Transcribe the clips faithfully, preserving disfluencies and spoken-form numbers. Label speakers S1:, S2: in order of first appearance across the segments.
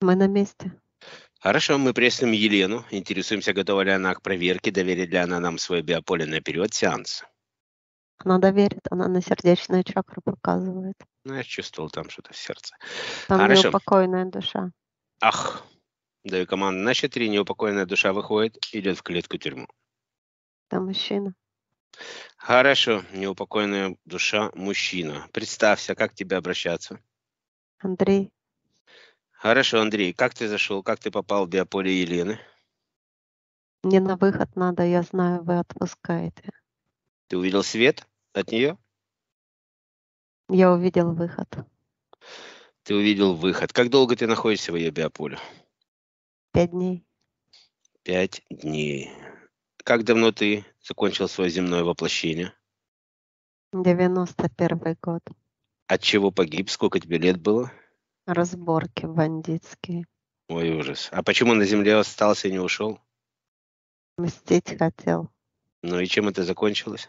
S1: Мы на месте.
S2: Хорошо, мы приветствуем Елену. Интересуемся, готова ли она к проверке, доверит ли она нам свое биополе на период сеанса.
S1: Она доверит, она на сердечную чакру показывает.
S2: Ну, я чувствовал там что-то в сердце.
S1: Там
S2: Хорошо.
S1: неупокоенная душа.
S2: Ах, даю команду на счет три, неупокоенная душа выходит, идет в клетку-тюрьму.
S1: Там мужчина.
S2: Хорошо, неупокоенная душа мужчина. Представься, как к тебе обращаться?
S1: Андрей.
S2: Хорошо, Андрей, как ты зашел, как ты попал в биополе Елены?
S1: Мне на выход надо, я знаю, вы отпускаете.
S2: Ты увидел свет от нее?
S1: Я увидел выход.
S2: Ты увидел выход. Как долго ты находишься в ее биополе?
S1: Пять дней.
S2: Пять дней. Как давно ты закончил свое земное воплощение?
S1: девяносто первый год.
S2: От чего погиб? Сколько тебе лет было?
S1: Разборки бандитские.
S2: Ой, ужас. А почему на земле остался и не ушел?
S1: Мстить хотел.
S2: Ну и чем это закончилось?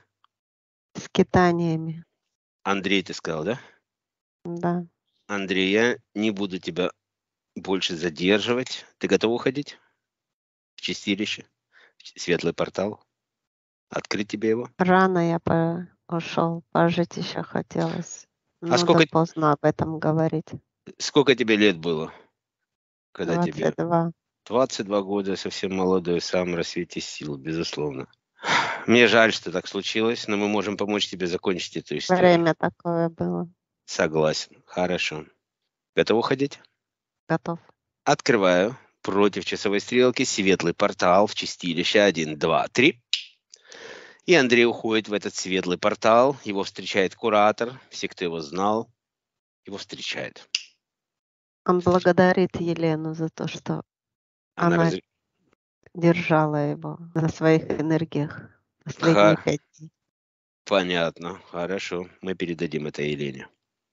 S1: Скитаниями.
S2: Андрей, ты сказал, да?
S1: Да.
S2: Андрей, я не буду тебя больше задерживать. Ты готов уходить? В чистилище? В светлый портал? Открыть тебе его?
S1: Рано я по... ушел, пожить еще хотелось. Ну,
S2: сколько-
S1: да поздно об этом говорить.
S2: Сколько тебе лет было? Когда тебе?
S1: двадцать два.
S2: двадцать два года, совсем молодой, в самом рассвете сил, безусловно. Мне жаль, что так случилось, но мы можем помочь тебе закончить эту историю.
S1: Время такое было.
S2: Согласен. Хорошо. Готов уходить?
S1: Готов.
S2: Открываю против часовой стрелки светлый портал в чистилище. Один, два, три. И Андрей уходит в этот светлый портал. Его встречает куратор. Все, кто его знал, его встречает.
S1: Он благодарит Елену за то, что
S2: Она
S1: она
S2: раз...
S1: держала его на своих энергиях
S2: Ха.
S1: последние пять дней.
S2: Понятно. Хорошо. Мы передадим это Елене.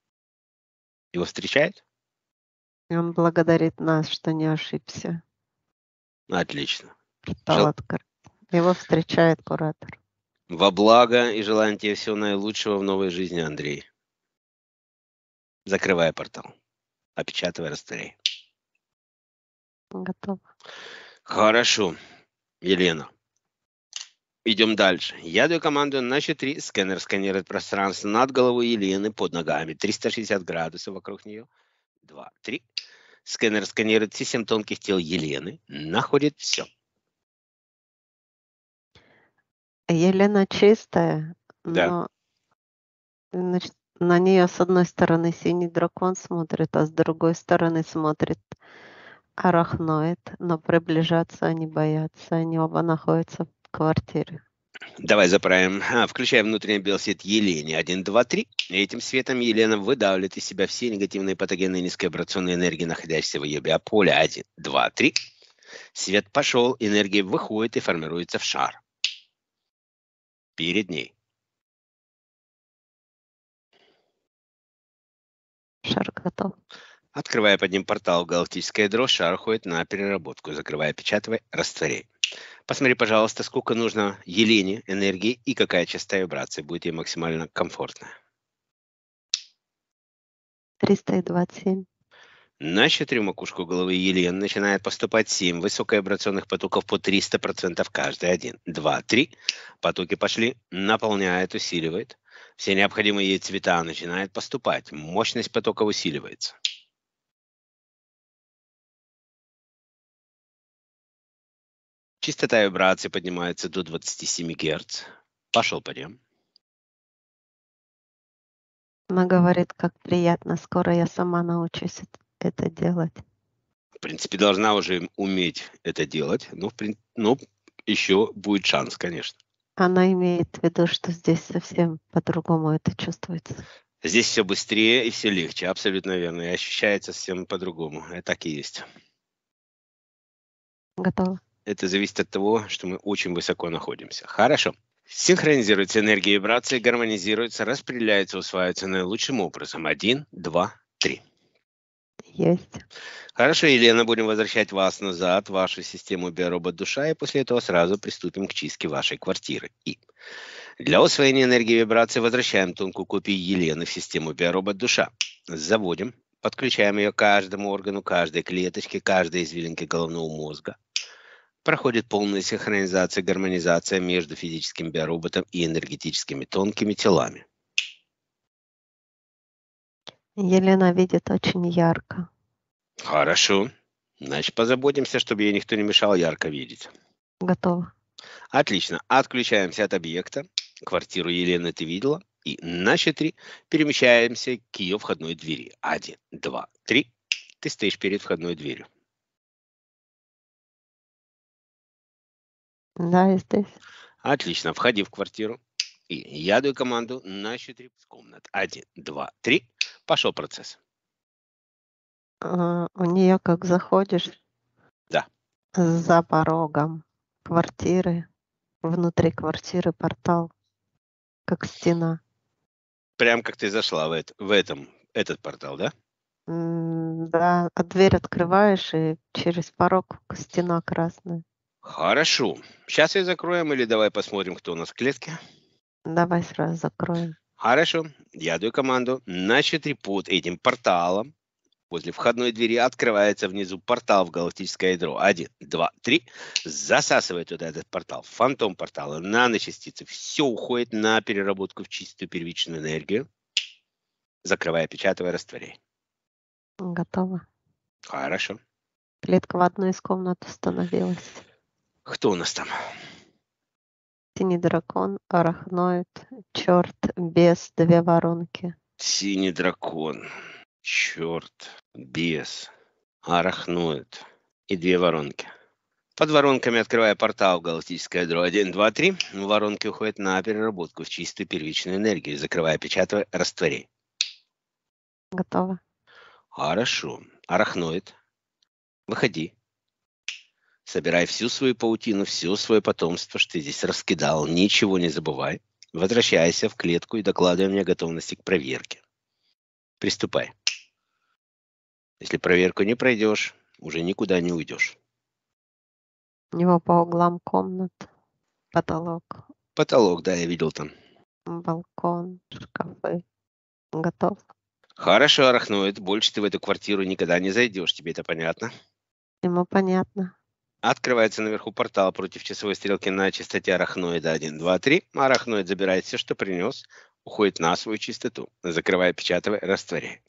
S2: Его встречает?
S1: И он благодарит нас, что не ошибся.
S2: Отлично.
S1: Портал
S2: Жел...
S1: открыт. Его встречает куратор.
S2: Во благо и желаем тебе всего наилучшего в новой жизни, Андрей. Закрывай портал. Опечатывай, растворяй.
S1: Готово.
S2: Хорошо, Елена. Идем дальше. Я даю команду на счет три. Сканер сканирует пространство над головой Елены, под ногами. триста шестьдесят градусов вокруг нее. Два, три. Сканер сканирует все семь тонких тел Елены. Находит все.
S1: Елена чистая,
S2: Да.
S1: но значит, на нее с одной стороны синий дракон смотрит, а с другой стороны смотрит арахноид, но приближаться они боятся. Они оба находятся в квартире.
S2: Давай заправим. А, включаем внутренний биосвет Елене. Один, два, три. И этим светом Елена выдавливает из себя все негативные патогенные низковибрационные энергии, находящиеся в ее биополе. Один, два, три. Свет пошел, энергия выходит и формируется в шар. Перед ней.
S1: Шар готов.
S2: Открывая под ним портал галактическая дрожь, шар уходит на переработку. Закрывая, печатывай, растворяй. Посмотри, пожалуйста, сколько нужно Елене энергии и какая частота вибрации будет ей максимально комфортная.
S1: триста двадцать семь.
S2: На счетре макушку головы Елены начинает поступать семь высоковибрационных потоков по триста процентов каждый. Один, два, три. Потоки пошли, наполняет, усиливает. Все необходимые ей цвета начинают поступать. Мощность потока усиливается. Частота вибрации поднимается до двадцати семи герц. Пошел подъем.
S1: Она говорит, как приятно, скоро я сама научусь это делать.
S2: В принципе, должна уже уметь это делать, но, в прин... но еще будет шанс, конечно.
S1: Она имеет в виду, что здесь совсем по-другому это чувствуется.
S2: Здесь все быстрее и все легче, абсолютно верно. И ощущается всем по-другому. Это так и есть.
S1: Готово.
S2: Это зависит от того, что мы очень высоко находимся. Хорошо. Синхронизируется энергия вибрации, гармонизируется, распределяется, усваивается наилучшим образом. Один, два, три.
S1: Есть.
S2: Хорошо, Елена, будем возвращать вас назад, в вашу систему биоробот-душа, и после этого сразу приступим к чистке вашей квартиры. И для усвоения энергии вибрации возвращаем тонкую копию Елены в систему биоробот-душа. Заводим Подключаем ее к каждому органу, каждой клеточке, каждой извилинке головного мозга. Проходит полная синхронизация, гармонизация между физическим биороботом и энергетическими тонкими телами.
S1: Елена видит очень ярко.
S2: Хорошо. Значит, позаботимся, чтобы ей никто не мешал ярко видеть.
S1: Готово.
S2: Отлично. Отключаемся от объекта. Квартиру Елены ты видела. И на счет три перемещаемся к ее входной двери. Один, два, три. Ты стоишь перед входной дверью.
S1: Да, я здесь.
S2: Отлично. Входи в квартиру. И я даю команду на счет три с комнат. Один, два, три. Пошел процесс.
S1: А, у нее, как заходишь,
S2: Да.
S1: за порогом квартиры, внутри квартиры портал, как стена.
S2: Прям как ты зашла в, это, в этом, этот портал, да?
S1: М, Да, а дверь открываешь, и через порог стена красная.
S2: Хорошо. Сейчас ее закроем или давай посмотрим, кто у нас в клетке.
S1: Давай сразу закроем.
S2: Хорошо. Я даю команду на счет три под этим порталом. Возле входной двери открывается внизу портал в галактическое ядро. Один, два, три. Засасывает туда этот портал. Фантом портала, наночастицы. Все уходит на переработку в чистую первичную энергию. Закрывая, печатывая, растворяй.
S1: Готово.
S2: Хорошо.
S1: Клетка в одну из комнат установилась.
S2: Кто у нас там?
S1: Синий дракон, арахноид, черт, бес, две воронки.
S2: Синий дракон. Черт. Бес. Арахноид. И две воронки. Под воронками открывая портал в галактическое ядро. Один, два, три. Воронки уходят на переработку в чистую первичную энергию. Закрывая, печатывая, растворяй.
S1: Готово.
S2: Хорошо. Арахноид. Выходи. Собирай всю свою паутину, все свое потомство, что ты здесь раскидал. Ничего не забывай. Возвращайся в клетку и докладывай мне о готовности к проверке. Приступай. Если проверку не пройдешь, уже никуда не уйдешь.
S1: У него по углам комнат потолок,
S2: Потолок, да, я видел там.
S1: балкон, шкафы. Готов.
S2: Хорошо, арахноид. Больше ты в эту квартиру никогда не зайдешь. Тебе это понятно?
S1: Ему понятно.
S2: Открывается наверху портал против часовой стрелки на частоте арахноида один, два, три. Арахноид забирает все, что принес, уходит на свою частоту. Закрывая, печатывая, растворяй.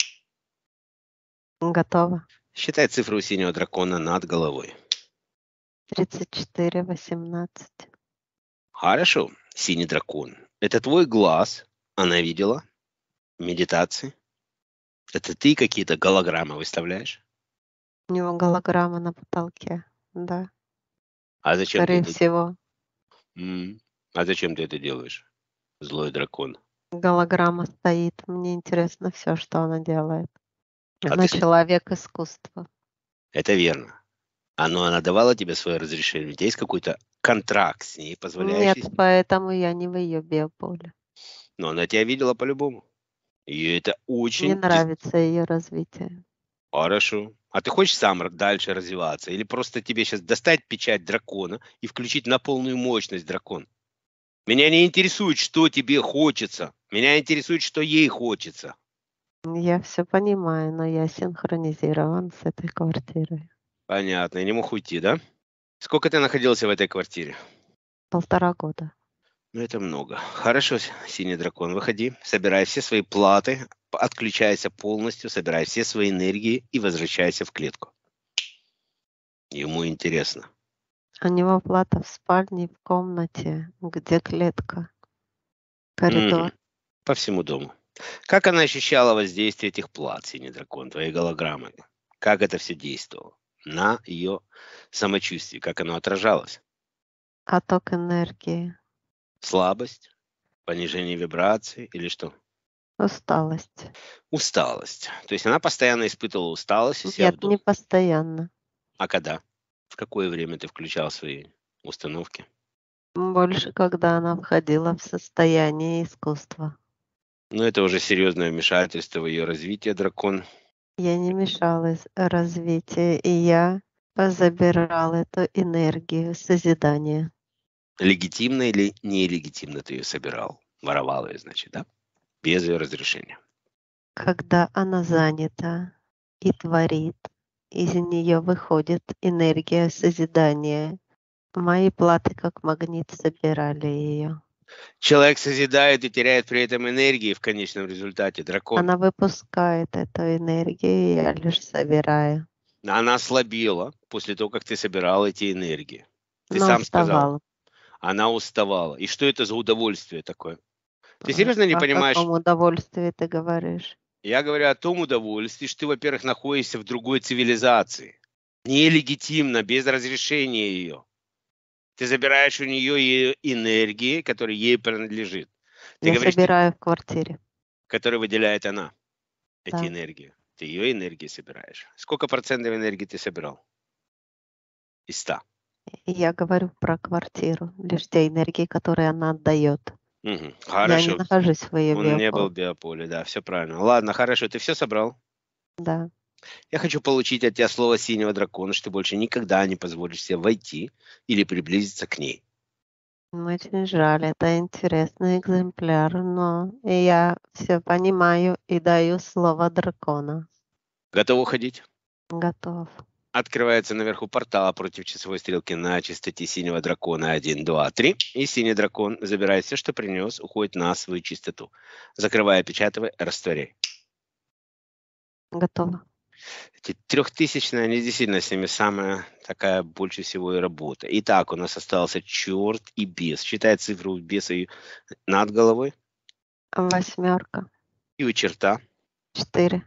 S1: Готово.
S2: Считай цифру у синего дракона над головой.
S1: тридцать четыре, восемнадцать.
S2: Хорошо, синий дракон. Это твой глаз. Она видела? Медитации. Это ты какие-то голограммы выставляешь?
S1: У него голограмма на потолке. Да,
S2: А зачем ты
S1: скорее
S2: это?
S1: всего.
S2: М, А зачем ты это делаешь, злой дракон?
S1: Голограмма стоит. Мне интересно все, что она делает.
S2: А
S1: Она
S2: ты... с-
S1: человек искусства.
S2: Это верно. А ну, она давала тебе свое разрешение? У тебя есть какой-то контракт с ней,
S1: Нет,
S2: позволяющий...
S1: поэтому я не в ее биополе.
S2: Но она тебя видела по-любому. И это
S1: Мне
S2: очень... дис-
S1: нравится ее развитие.
S2: Хорошо. А ты хочешь сам р- дальше развиваться? Или просто тебе сейчас достать печать дракона и включить на полную мощность дракон? Меня не интересует, что тебе хочется. Меня интересует, что ей хочется.
S1: Я все понимаю, но я синхронизирован с этой квартирой.
S2: Понятно. Я не мог уйти, да? Сколько ты находился в этой квартире?
S1: Полтора года.
S2: Ну, это много. Хорошо, с- синий дракон, выходи, собирай все свои платы, п- отключайся полностью, собирай все свои энергии и возвращайся в клетку. Ему интересно.
S1: У него плата в спальне, в комнате, где клетка,
S2: Мгм.
S1: коридор.
S2: По всему дому. Как она ощущала воздействие этих плат, синий дракон, твоей голограммы? Как это все действовало? На ее самочувствие, как оно отражалось?
S1: Отток энергии,
S2: Слабость, понижение вибраций или что?
S1: усталость.
S2: Усталость. То есть она постоянно испытывала усталость у себя в
S1: Нет,
S2: доме.
S1: не постоянно.
S2: А когда? В какое время ты включал свои установки?
S1: Больше, когда она входила в состояние искусства.
S2: Ну, это уже серьезное вмешательство в ее развитие, дракон.
S1: Я не мешалась развитию, и я забирал эту энергию созидания.
S2: Легитимно или нелегитимно ты ее собирал? Воровал ее, значит, да? Без ее разрешения.
S1: Когда она занята и творит. Из нее выходит энергия созидания. Мои платы как магнит собирали ее.
S2: Человек созидает и теряет при этом энергии в конечном результате. Дракон.
S1: Она выпускает эту энергию, я лишь собираю.
S2: Она ослабела после того, как ты собирал эти энергии. Ты
S1: Но
S2: сам сказал,
S1: уставала.
S2: она уставала. И что это за удовольствие такое? Ты серьезно не
S1: О
S2: понимаешь?
S1: каком удовольствии ты говоришь?
S2: Я говорю о том удовольствии, что ты, во-первых, находишься в другой цивилизации. Нелегитимно, без разрешения ее. Ты забираешь у нее ее энергии, которые ей принадлежит. Ты
S1: Я
S2: говоришь, ты,
S1: собираю в квартире.
S2: которые выделяет она, эти
S1: Да.
S2: энергии. Ты ее энергии собираешь. Сколько процентов энергии ты собирал? Из ста.
S1: И я говорю про квартиру, лишь те энергии, которые она отдает.
S2: Мгм.
S1: Я не
S2: Хорошо.
S1: нахожусь в ее
S2: Он не был в
S1: биополе.
S2: биополе, да, все правильно. Ладно, хорошо, ты все собрал?
S1: Да.
S2: Я хочу получить от тебя слово синего дракона, что ты больше никогда не позволишь себе войти или приблизиться к ней.
S1: Очень жаль, это интересный экземпляр, но я все понимаю и даю слово дракона.
S2: Готов уходить?
S1: Готов.
S2: Открывается наверху портал против часовой стрелки на частоте синего дракона один, два, три. И синий дракон забирает все, что принес, уходит на свою чистоту. Закрывая, опечатывай, растворяй.
S1: Готово.
S2: Эти трехтысячные, они действительно с ними самая такая больше всего и работа. Итак, у нас остался черт и бес. Считай цифру беса и над головой.
S1: Восьмерка.
S2: И у черта
S1: Четыре.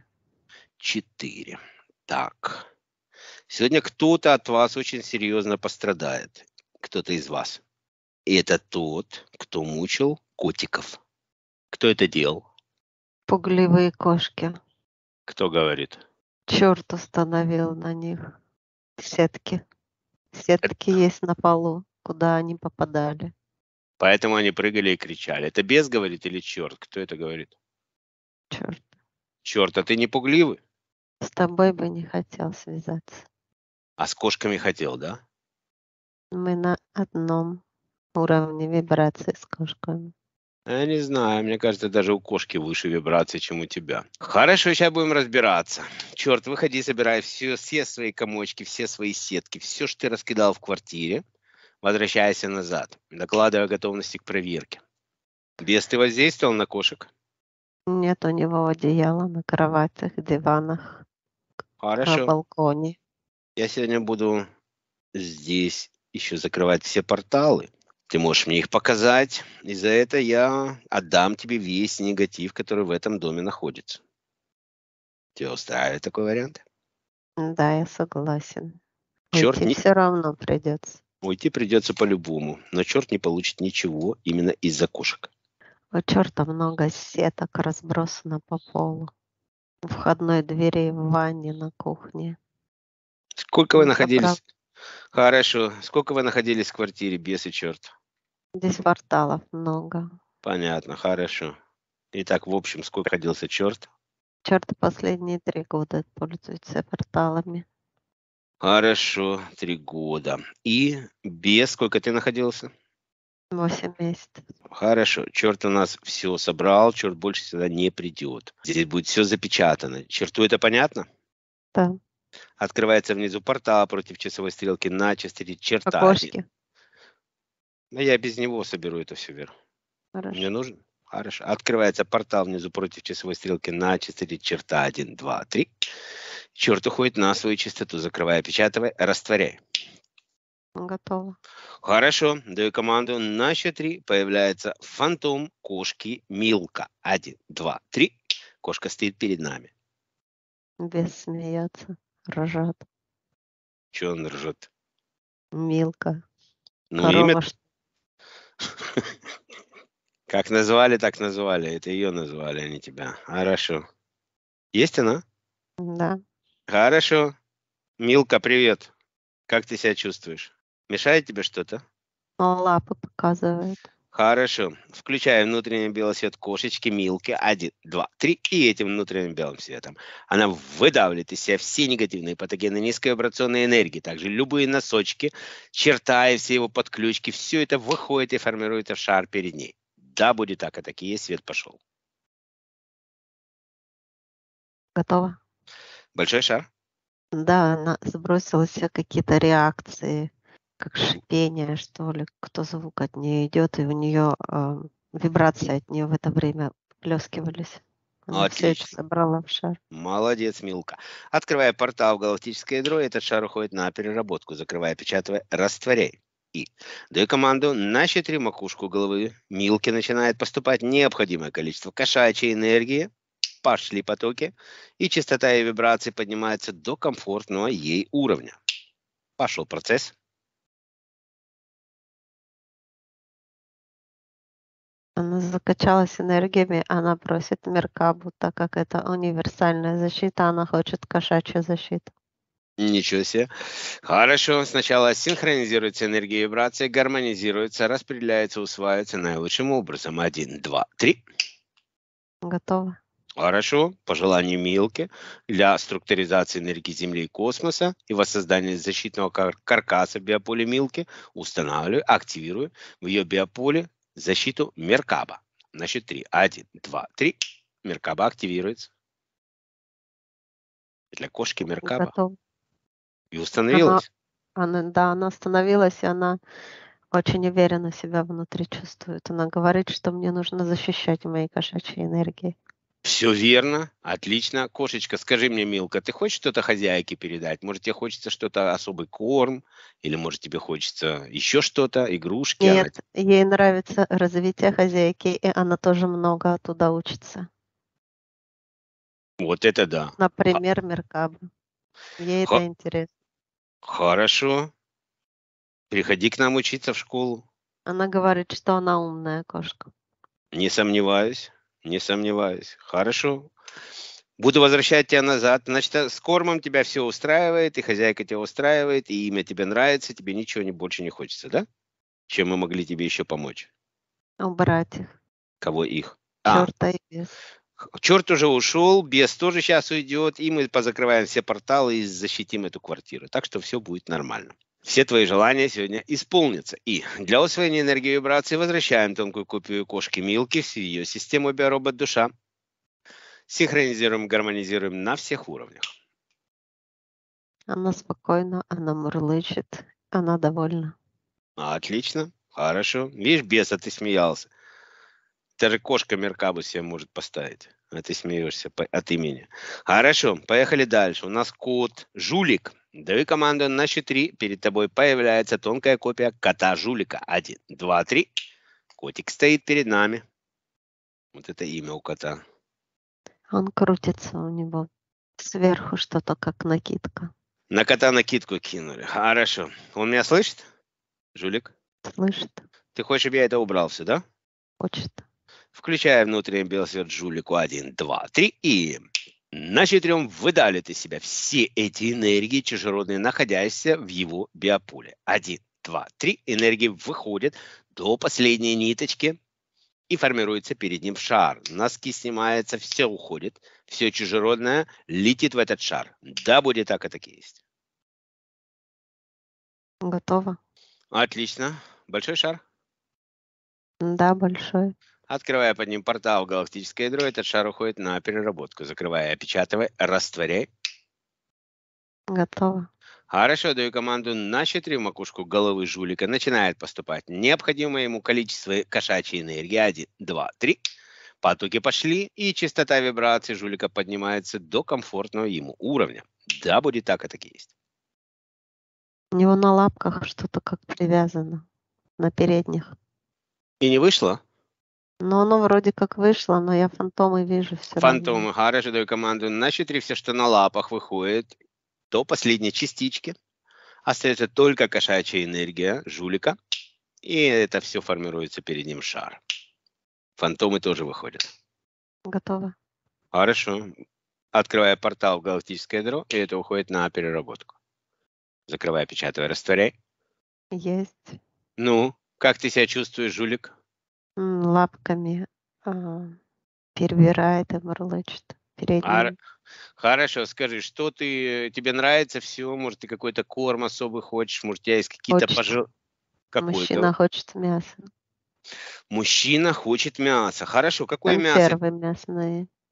S2: четыре. Так. Сегодня кто-то от вас очень серьезно пострадает. Кто-то из вас. И это тот, кто мучил котиков. Кто это делал?
S1: Пугливые кошки.
S2: Кто говорит?
S1: Черт установил на них сетки.
S2: Э,
S1: Сетки есть на полу, куда они попадали.
S2: Поэтому они прыгали и кричали. Это бес говорит или черт? Кто это говорит?
S1: Черт.
S2: Черт, а ты не пугливый?
S1: С тобой бы не хотел связаться.
S2: А с кошками хотел, да?
S1: Мы на одном уровне вибрации с кошками.
S2: Я не знаю, мне кажется, даже у кошки выше вибрации, чем у тебя. Хорошо, сейчас будем разбираться. Черт, выходи, собирай все, все свои комочки, все свои сетки, все, что ты раскидал в квартире, возвращайся назад, докладывая о готовности к проверке. Бес, ты воздействовал на кошек?
S1: Нет у него одеяла на кроватях, диванах, на
S2: Хорошо.
S1: балконе.
S2: Я сегодня буду здесь еще закрывать все порталы. Ты можешь мне их показать, и за это я отдам тебе весь негатив, который в этом доме находится. Тебя устраивает такой вариант?
S1: Да, я согласен.
S2: Черт,
S1: Уйти
S2: не...
S1: все равно придется.
S2: уйти придется по-любому, но черт не получит ничего именно из-за кошек.
S1: У черта много сеток разбросано по полу. У входной двери, в ванне, на кухне.
S2: Сколько вы
S1: Он собрал.
S2: находились? Хорошо. Сколько вы находились в квартире, бес и черт?
S1: Здесь порталов много.
S2: Понятно, хорошо. Итак, в общем, сколько находился черт?
S1: Черт последние три года пользуется порталами.
S2: Хорошо, три года. И без сколько ты находился?
S1: Восемь месяцев.
S2: Хорошо. Черт у нас все собрал, черт больше сюда не придет. Здесь будет все запечатано. Черту это понятно?
S1: Да.
S2: Открывается внизу портал против часовой стрелки на частоте черта один.
S1: Окошки.
S2: Но я без него соберу это все вверх. Мне
S1: Хорошо.
S2: нужен? Хорошо. Открывается портал внизу против часовой стрелки на частоте черта один, два, три. Черт уходит на свою частоту, закрывая, опечатывая, растворяй.
S1: Готово.
S2: Хорошо, даю команду. На счет три появляется фантом кошки Милка. Один, два, три. Кошка стоит перед нами.
S1: Бес смеется. Ржет.
S2: Че он ржет?
S1: Милка.
S2: Ну, имя...
S1: Корова. ш-
S2: Как назвали, так назвали. Это ее назвали, а не тебя. Хорошо. Есть она?
S1: Да.
S2: Хорошо. Милка, привет. Как ты себя чувствуешь? Мешает тебе что-то?
S1: Он лапы показывает.
S2: Хорошо. Включаем внутренний белый свет кошечки Милки. Один, два, три. И этим внутренним белым светом она выдавливает из себя все негативные патогены низковибрационной энергии. Также любые носочки, черта и все его подключки. Все это выходит и формируется в шар перед ней. Да, будет так, а так и есть. Свет пошел.
S1: Готово.
S2: Большой шар?
S1: Да, она сбросила с себя какие-то реакции, как шипение, что ли, кто звук от нее идет, и у нее а, вибрации от нее в это время плескивались. Она все это
S2: Отлично.
S1: собрала в шар.
S2: Молодец, Милка. Открывая портал в галактическое ядро, этот шар уходит на переработку, закрывая, печатая, растворяй. И даю команду на четыре макушку головы Милке начинает поступать необходимое количество кошачьей энергии. Пошли потоки, и частота и вибрации поднимается до комфортного ей уровня. Пошел процесс.
S1: Она закачалась энергиями, она просит Меркабу, так как это универсальная защита, она хочет кошачью защиту.
S2: Ничего себе. Хорошо. Сначала синхронизируется энергия и вибрации, гармонизируется, распределяется, усваивается наилучшим образом. Один, два, три.
S1: Готово.
S2: Хорошо. По желанию Милки для структуризации энергии Земли и космоса и воссоздания защитного кар- каркаса биополя Милки устанавливаю, активирую в ее биополе защиту Меркаба. На счет три. Один, два, три. Меркаба активируется. Для кошки Меркаба.
S1: Готово.
S2: И
S1: Она,
S2: установилась.
S1: она, да, она остановилась, и она очень уверенно себя внутри чувствует. Она говорит, что мне нужно защищать мои кошачьи энергии.
S2: Все верно, отлично. Кошечка, скажи мне, Милка, ты хочешь что-то хозяйке передать? Может, тебе хочется что-то, особый корм? Или, может, тебе хочется еще что-то, игрушки? Она...
S1: Нет, ей нравится развитие хозяйки, и она тоже много оттуда учится.
S2: Вот это да. Х-
S1: Например, Меркаба. Ей
S2: х-
S1: это интересно.
S2: Хорошо. Приходи к нам учиться в школу.
S1: Она говорит, что она умная кошка.
S2: Не сомневаюсь, не сомневаюсь. Хорошо. Буду возвращать тебя назад. Значит, э, с кормом тебя все устраивает, и хозяйка тебя устраивает, и имя тебе нравится, тебе ничего не, больше не хочется, да? Чем мы могли тебе еще помочь?
S1: Убрать их.
S2: Кого их? А,
S1: Черта и бес.
S2: черт уже ушел, бес тоже сейчас уйдет, и мы позакрываем все порталы и защитим эту квартиру. Так что все будет нормально. Все твои желания сегодня исполнятся. И для усвоения энергии и вибрации возвращаем тонкую копию кошки Милки в ее систему биоробот душа. Синхронизируем, гармонизируем на всех уровнях.
S1: Она спокойна, она мурлычет, она довольна.
S2: Отлично, хорошо. Видишь, беса, ты смеялся. Даже кошка Меркабу себе может поставить. А ты смеешься по- от имени. Хорошо, поехали дальше. У нас кот Жулик. Даю команду на счет три. Перед тобой появляется тонкая копия кота Жулика. Один, два, три. Котик стоит перед нами. Вот это имя у кота.
S1: Он крутится у него. Сверху что-то, как накидка.
S2: На кота накидку кинули. Хорошо. Он меня слышит? Жулик?
S1: Слышит?
S2: Ты хочешь, чтобы я это убрал сюда?
S1: Хочет.
S2: Включая внутренний белосвет Жулику. Один, два, три. И на четырем выдалит из себя все эти энергии чужеродные, находящиеся в его биополе. Один, два, три. Энергии выходят до последней ниточки и формируется перед ним шар. Носки снимаются, все уходит, все чужеродное летит в этот шар. Да, будет так, и так и есть.
S1: Готово?
S2: Отлично. Большой шар.
S1: Да, большой.
S2: Открывая под ним портал в галактическое ядро, этот шар уходит на переработку. Закрывая, опечатывай, растворяй.
S1: Готово.
S2: Хорошо, даю команду на четыре макушку головы жулика. Начинает поступать необходимое ему количество кошачьей энергии. Один, два, три. Потоки пошли, и частота вибраций жулика поднимается до комфортного ему уровня. Да, будет так, и так и есть.
S1: У него на лапках что-то как привязано. На передних.
S2: И не вышло?
S1: Но оно вроде как вышло, но я фантомы вижу все равно.
S2: Фантомы. Хорошо, даю команду на четыре. Все, что на лапах выходит, до последней частички. Остается только кошачья энергия жулика. И это все формируется перед ним шар. Фантомы тоже выходят.
S1: Готово.
S2: Хорошо. Открывая портал в галактическое ядро, и это уходит на переработку. Закрывая, печатая, растворяй.
S1: Есть.
S2: Ну, как ты себя чувствуешь, жулик?
S1: М, Лапками а, перебирает и мурлычет
S2: Ар-
S1: передними.
S2: Хорошо, скажи, что ты, тебе нравится все? Может, ты какой-то корм особый хочешь? Может, у тебя есть какие-то
S1: Хочет.
S2: пожел... Какой?
S1: Мужчина
S2: Гов-
S1: хочет мяса.
S2: Мужчина хочет мяса. Хорошо, какое мясо?
S1: Консервы мясные.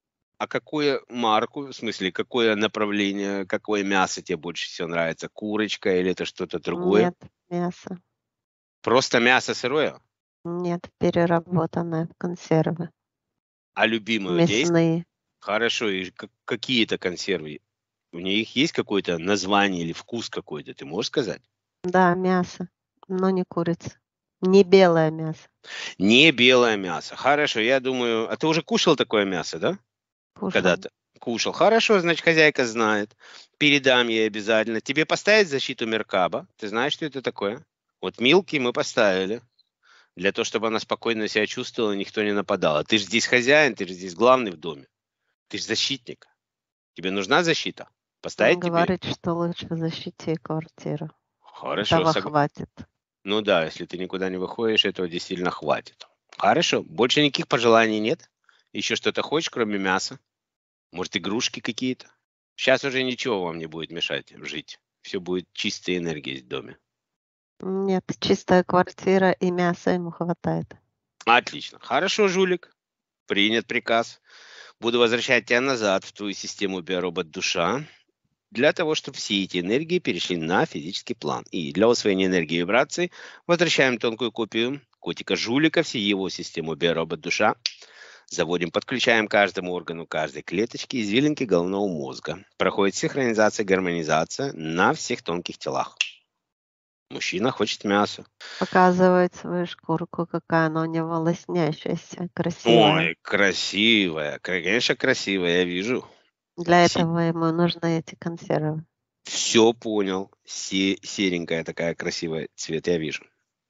S2: А какую марку, в смысле, какое направление, какое мясо тебе больше всего нравится? Курочка или это что-то другое?
S1: Нет, мясо.
S2: Просто мясо сырое?
S1: Нет, переработанное в консервы.
S2: А любимые у тебя есть?
S1: Мясные.
S2: Хорошо, и к- какие это консервы? У них есть какое-то название или вкус какой-то, ты можешь сказать?
S1: Да, мясо, но не курица. Не белое мясо.
S2: Не белое мясо. Хорошо, я думаю, а ты уже кушал такое мясо, да?
S1: Кушал.
S2: Когда-то? Кушал. Хорошо, значит, хозяйка знает. Передам ей обязательно. Тебе поставить защиту Меркаба? Ты знаешь, что это такое? Вот Милки мы поставили. Для того, чтобы она спокойно себя чувствовала, никто не нападал. А ты же здесь хозяин, ты же здесь главный в доме. Ты же защитник. Тебе нужна защита?
S1: Он
S2: Поставить тебе?
S1: говорит, что лучше защити квартиру.
S2: Хорошо,
S1: Этого
S2: сог-
S1: хватит.
S2: ну да, если ты никуда не выходишь, этого действительно хватит. Хорошо, больше никаких пожеланий нет? Еще что-то хочешь, кроме мяса? Может, игрушки какие-то? Сейчас уже ничего вам не будет мешать жить. Все будет чистая энергия в доме.
S1: Нет, чистая квартира и мяса ему хватает.
S2: Отлично. Хорошо, жулик. Принят приказ. Буду возвращать тебя назад в твою систему биоробот душа для того, чтобы все эти энергии перешли на физический план. И для усвоения энергии и вибраций возвращаем тонкую копию котика жулика в его систему биоробот душа. Заводим, подключаем каждому органу каждой клеточки извилинки головного мозга. Проходит синхронизация, гармонизация на всех тонких телах. Мужчина хочет мяса.
S1: Показывает свою шкурку, какая она у него лоснящаяся, красивая.
S2: Ой, красивая. Конечно, красивая, я вижу.
S1: Для
S2: Си-
S1: этого ему нужны эти консервы.
S2: Все понял. Се- серенькая такая красивая цвет, я вижу.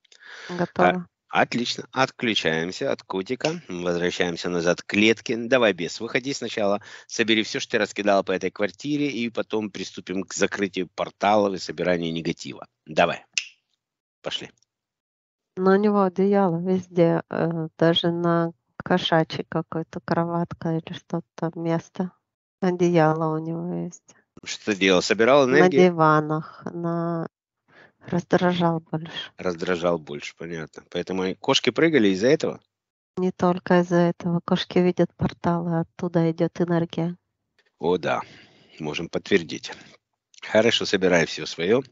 S2: А,
S1: Готово.
S2: Отлично. Отключаемся от котика. Возвращаемся назад к клетке. Давай, бес, выходи сначала. Собери все, что ты раскидала по этой квартире, и потом приступим к закрытию порталов и собиранию негатива. Давай. Пошли.
S1: Но у него одеяло везде, э, даже на кошачьей какой-то кроватка или что-то место. Одеяло у него есть.
S2: Что ты делал? Собирал
S1: На
S2: энергию?
S1: диванах, на раздражал больше.
S2: Раздражал больше, понятно. Поэтому и кошки прыгали из-за этого?
S1: Не только из-за этого. Кошки видят порталы, оттуда идет энергия.
S2: О, да. Можем подтвердить. Хорошо, собирай все свое.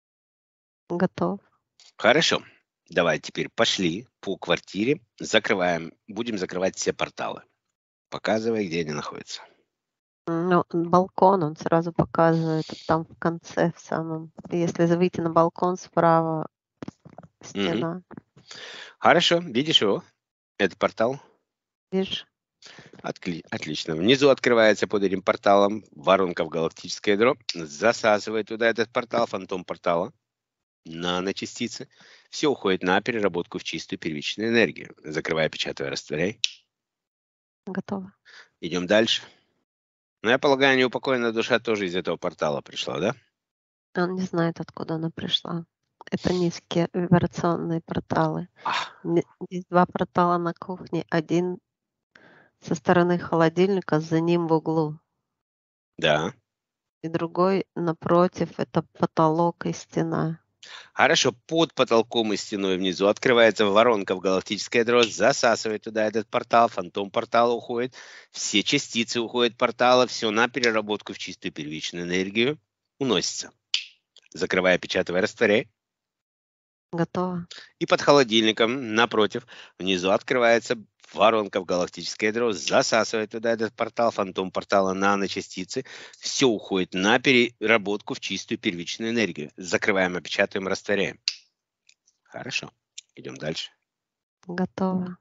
S1: Готов.
S2: Хорошо. Давай теперь пошли по квартире. Закрываем. Будем закрывать все порталы. Показывай, где они находятся.
S1: Ну, балкон он сразу показывает, там в конце, в самом. Если выйти на балкон справа,
S2: Мгм.
S1: стена.
S2: Хорошо. Видишь его? Это портал?
S1: Видишь?
S2: Откли- Отлично. Внизу открывается под этим порталом воронка в галактическое ядро. Засасывает туда этот портал, фантом портала. Наночастицы. Все уходит на переработку в чистую первичную энергию. Закрывай, печатай, растворяй.
S1: Готово.
S2: Идем дальше. Ну, я полагаю, неупокоенная душа тоже из этого портала пришла, да?
S1: Он не знает, откуда она пришла. Это низкие вибрационные порталы.
S2: А,
S1: Н- Есть два портала на кухне. Один со стороны холодильника, за ним в углу.
S2: да.
S1: И другой напротив, это потолок и стена.
S2: Хорошо, под потолком и стеной внизу открывается воронка в галактическое ядро, засасывает туда этот портал, фантом портала уходит, все частицы уходят портала, все на переработку в чистую первичную энергию уносится. Закрывая, печатывая, растворяй.
S1: Готово.
S2: И под холодильником напротив внизу открывается воронка в галактическое ядро, засасывает туда этот портал, фантом портала наночастицы. Все уходит на переработку в чистую первичную энергию. Закрываем, опечатываем, растворяем. Хорошо. Идем дальше.
S1: Готово.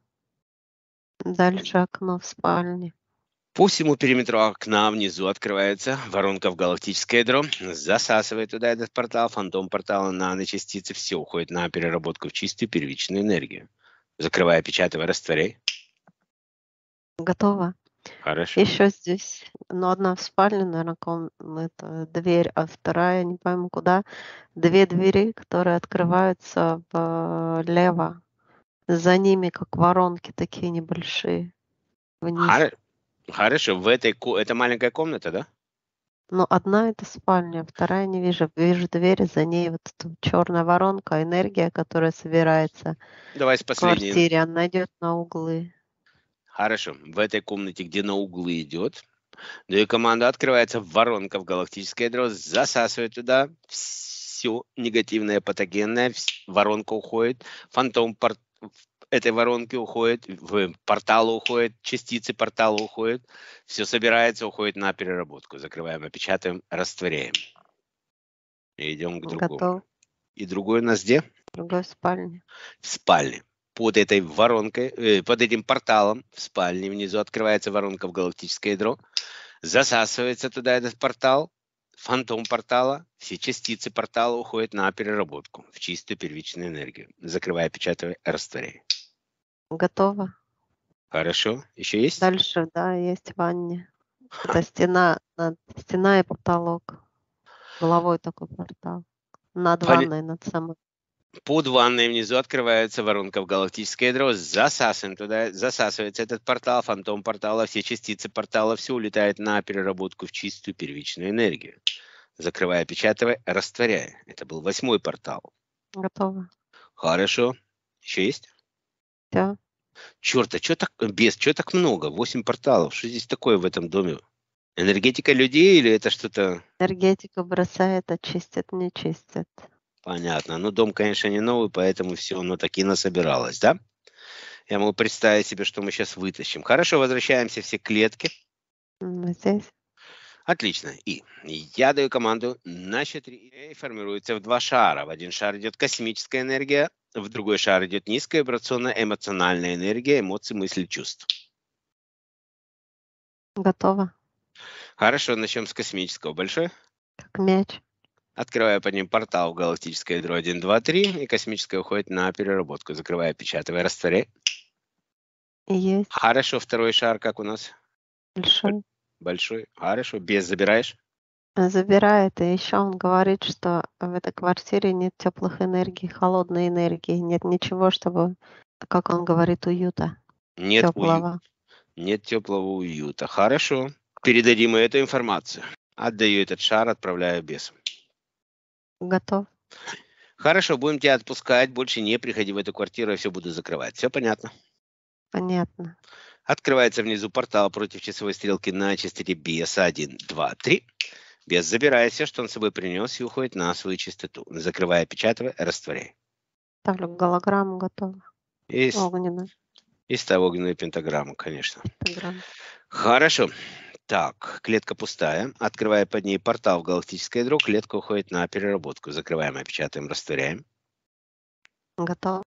S1: Дальше окно в спальне.
S2: По всему периметру окна внизу открывается воронка в галактическое ядро, засасывает туда этот портал, фантом портала наночастицы. Все уходит на переработку в чистую первичную энергию. Закрывая, опечатывая, растворяй.
S1: Готово.
S2: Хорошо.
S1: Еще здесь, ну, одна в спальне, наверное, ком- это дверь, а вторая, не пойму куда, две двери, которые открываются влево. За ними, как воронки такие небольшие, вниз.
S2: Хор- Хорошо. В этой ко- это маленькая комната, да?
S1: Но одна это спальня, вторая не вижу. Вижу дверь, за ней вот эта черная воронка, энергия, которая собирается
S2: Давай с
S1: в
S2: последней.
S1: квартире, она идет на углы.
S2: Хорошо. В этой комнате, где на углы идет, даю команду, открывается воронка в галактическое ядро, засасывает туда все негативное, патогенное, вс- воронка уходит, фантом пор- в этой воронки уходит, в портал уходит, частицы портала уходят, все собирается, уходит на переработку. Закрываем, опечатаем, растворяем. И идем к другому.
S1: Готов.
S2: И другой у нас где?
S1: В другой спальне.
S2: В спальне. Под этой воронкой, э, под этим порталом в спальне внизу открывается воронка в галактическое ядро, засасывается туда этот портал, фантом портала, все частицы портала уходят на переработку в чистую первичную энергию. Закрывая, печатая, растворяя.
S1: Готово.
S2: Хорошо. Еще есть?
S1: Дальше, да, есть вання. Это стена, над- стена и потолок. Головой такой портал. Над
S2: Пон-
S1: ванной, над самой.
S2: Под ванной внизу открывается воронка в галактическое ядро, засасываем туда, засасывается этот портал, фантом портала, все частицы портала, все улетает на переработку в чистую первичную энергию. Закрывая, печатая, растворяя. Это был восьмой портал.
S1: Готово.
S2: Хорошо. Еще есть?
S1: Все.
S2: Черт, а что так, без, что так много? Восемь порталов. Что здесь такое в этом доме? Энергетика людей или это что-то...
S1: Энергетику бросает, а чистит, не чистит.
S2: Понятно. Ну, дом, конечно, не новый, поэтому все, оно таки насобиралось, да? Я могу представить себе, что мы сейчас вытащим. Хорошо, возвращаемся все к клетке.
S1: М, Здесь.
S2: Отлично. И я даю команду на счет три. И формируется в два шара. В один шар идет космическая энергия, в другой шар идет низкая вибрационная эмоциональная энергия, эмоции, мысли, чувств.
S1: Готово.
S2: Хорошо, начнем с космического. Большой.
S1: Как мяч.
S2: Открываю под ним портал в галактическое ядро один, два, три, и космическое уходит на переработку. Закрываю, печатаю, растворяю.
S1: И есть.
S2: Хорошо, второй шар как у нас?
S1: Большой.
S2: Большой. Хорошо, без забираешь.
S1: Забирает, и еще он говорит, что в этой квартире нет теплых энергий, холодной энергии, нет ничего, чтобы, как он говорит, уюта
S2: Нет уюта.
S1: теплого.
S2: Нет теплого уюта. Хорошо. Передадим и эту информацию. Отдаю этот шар, отправляю бесам.
S1: Готов.
S2: Хорошо, будем тебя отпускать. Больше не приходи в эту квартиру, я все буду закрывать. Все понятно?
S1: Понятно.
S2: Открывается внизу портал против часовой стрелки на частоте беса один, два, три. Бес забирает все, что он с собой принес, и уходит на свою частоту. Закрывая, печатая, растворяй.
S1: Ставлю голограмму, готово.
S2: И, с-
S1: Огненную
S2: и ставь огненную пентаграмму, конечно.
S1: пентаграмму.
S2: Хорошо. Так, клетка пустая. Открывая под ней портал в галактическое ядро, клетка уходит на переработку. Закрываем, опечатаем, растворяем.
S1: Готово.